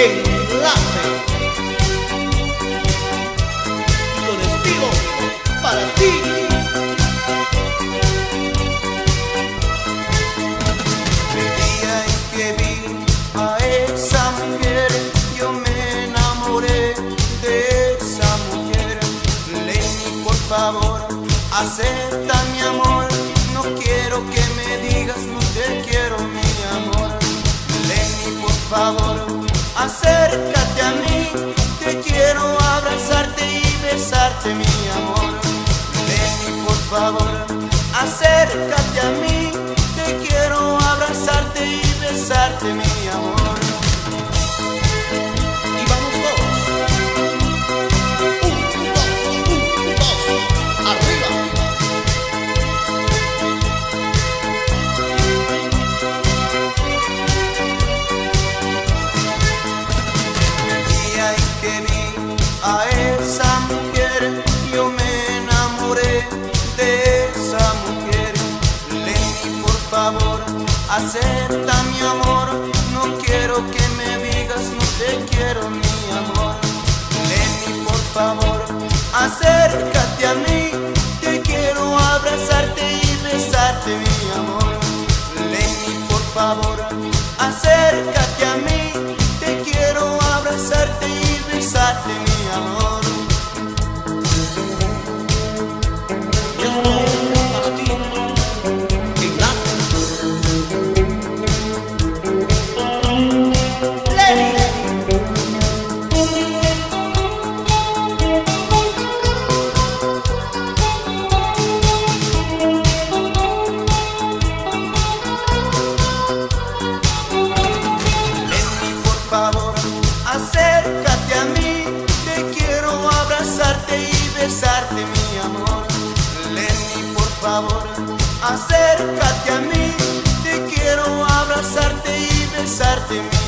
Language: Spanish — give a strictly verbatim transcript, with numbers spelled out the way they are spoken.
Enlace. Lo despido para ti. El día en que vi a esa mujer, yo me enamoré de esa mujer. Lenny, por favor, acepta mi amor. No quiero que me digas no te quiero, mi amor. Lenny, por favor, acércate a mí. Te quiero abrazarte y besarte, mi amor. Lenny, por favor, acércate a mí. Te quiero abrazarte y besarte, mi amor. Y vamos todos. Un, dos, un, dos. Arriba. El día en que vi a esa mujer, yo me enamoré de esa mujer. Lenny, por favor, acepta mi amor. No quiero que me digas no te quiero, mi amor. Lenny, por favor, acércate a mí. Te quiero abrazarte y besarte, mi amor. Lenny, por favor, acércate a mí. Te quiero abrazarte y besarte, mi amor. Y esto para ti. Enlace. Lenny. Lenny, por favor, acércate a mí. Te quiero abrazarte y besarte, mi amor. Lenny, por favor, acércate a mí. Te quiero abrazarte y besarte, mi